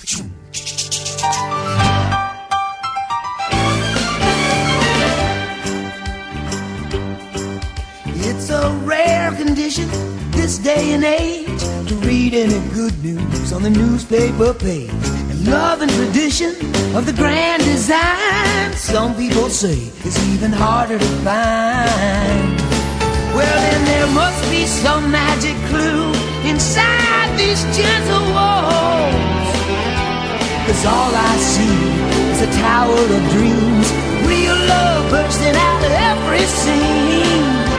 It's a rare condition this day and age to read any good news on the newspaper page. And love and tradition of the grand design, some people say it's even harder to find. Well, then there must be some magic clue inside these gentle walls, 'cause all I see is a tower of dreams, real love bursting out of every scene.